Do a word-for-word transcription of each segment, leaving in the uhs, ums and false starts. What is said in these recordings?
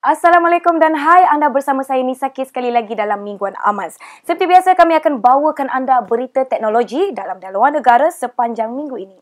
Assalamualaikum dan hai, anda bersama saya Nisa K sekali lagi dalam Mingguan Amaz. Seperti biasa, kami akan bawakan anda berita teknologi dalam dan luar negara sepanjang minggu ini.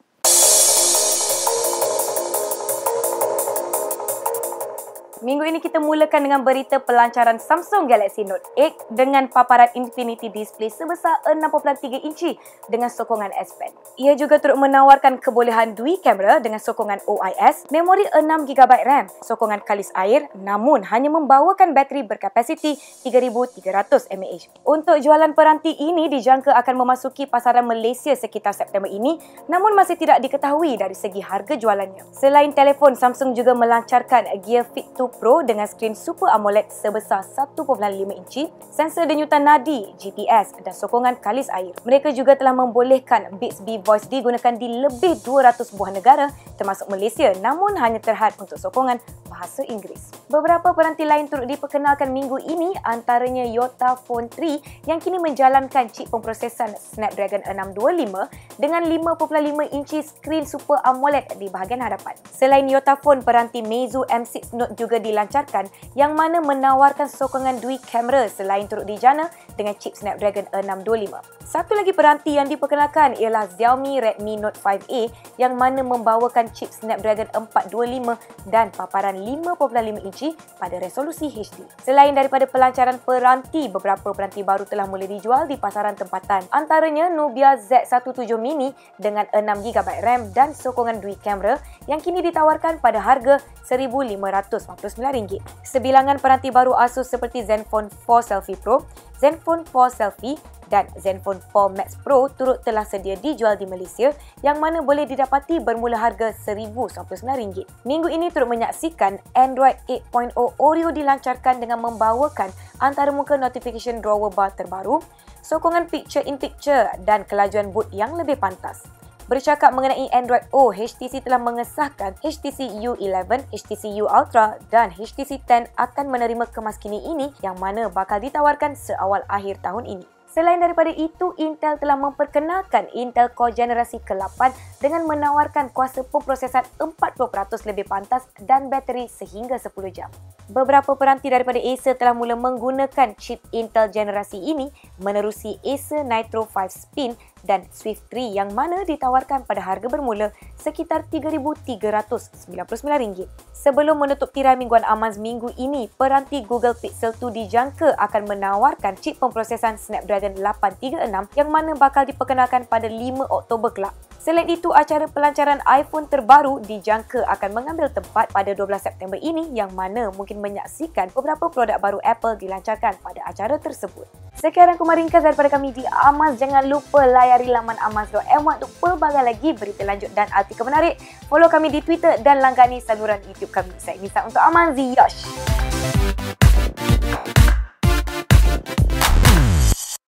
Minggu ini kita mulakan dengan berita pelancaran Samsung Galaxy Note lapan dengan paparan Infinity Display sebesar enam perpuluhan tiga inci dengan sokongan S Pen. Ia juga turut menawarkan kebolehan dual kamera dengan sokongan O I S, memori enam gigabyte RAM, sokongan kalis air, namun hanya membawakan bateri berkapasiti tiga ribu tiga ratus mAh. Untuk jualan peranti ini dijangka akan memasuki pasaran Malaysia sekitar September ini, namun masih tidak diketahui dari segi harga jualannya. Selain telefon, Samsung juga melancarkan Gear Fit dua Pro dengan skrin Super AMOLED sebesar satu perpuluhan lima inci, sensor denyutan nadi, G P S dan sokongan kalis air. Mereka juga telah membolehkan Bixby Voice digunakan di lebih dua ratus buah negara termasuk Malaysia, namun hanya terhad untuk sokongan bahasa Inggeris. Beberapa peranti lain turut diperkenalkan minggu ini, antaranya YotaPhone tiga yang kini menjalankan chip pemprosesan Snapdragon enam dua lima dengan lima perpuluhan lima inci skrin Super AMOLED di bahagian hadapan. Selain YotaPhone, peranti Meizu M enam Note juga dilancarkan yang mana menawarkan sokongan dual kamera selain turut dijana dengan chip Snapdragon enam dua lima. Satu lagi peranti yang diperkenalkan ialah Xiaomi Redmi Note lima A yang mana membawakan chip Snapdragon empat dua lima dan paparan lima perpuluhan lima inci pada resolusi H D. Selain daripada pelancaran peranti, beberapa peranti baru telah mula dijual di pasaran tempatan. Antaranya Nubia Z tujuh belas Mini dengan enam gigabyte RAM dan sokongan dual kamera yang kini ditawarkan pada harga seribu lima ratus sembilan puluh sembilan ringgit. Sebilangan peranti baru Asus seperti Zenfone empat Selfie Pro, Zenfone empat Selfie dan Zenfone empat Max Pro turut telah sedia dijual di Malaysia yang mana boleh didapati bermula harga seribu sembilan puluh sembilan ringgit. Minggu ini turut menyaksikan Android lapan titik kosong Oreo dilancarkan dengan membawakan antaramuka notification drawer bar terbaru, sokongan picture-in-picture dan kelajuan boot yang lebih pantas. Bercakap mengenai Android O, H T C telah mengesahkan H T C U eleven, H T C U Ultra dan H T C sepuluh akan menerima kemas kini ini yang mana bakal ditawarkan seawal akhir tahun ini. Selain daripada itu, Intel telah memperkenalkan Intel Core generasi ke lapan dengan menawarkan kuasa pemprosesan empat puluh peratus lebih pantas dan bateri sehingga sepuluh jam. Beberapa peranti daripada Acer telah mula menggunakan chip Intel generasi ini menerusi Acer Nitro lima Spin dan Swift tiga yang mana ditawarkan pada harga bermula sekitar tiga ribu tiga ratus sembilan puluh sembilan ringgit. Sebelum menutup tirai Mingguan Amaz minggu ini, peranti Google Pixel dua dijangka akan menawarkan chip pemprosesan Snapdragon lapan tiga enam yang mana bakal diperkenalkan pada lima Oktober kelak. Selain itu, acara pelancaran iPhone terbaru dijangka akan mengambil tempat pada dua belas September ini yang mana mungkin menyaksikan beberapa produk baru Apple dilancarkan pada acara tersebut. Sekian rangkuman ringkas daripada kami di Amaz. Jangan lupa layari laman amaz dot my untuk pelbagai lagi berita lanjut dan artikel menarik. Follow kami di Twitter dan langgani saluran YouTube kami. Saya Nisa untuk Amaz. Yosh!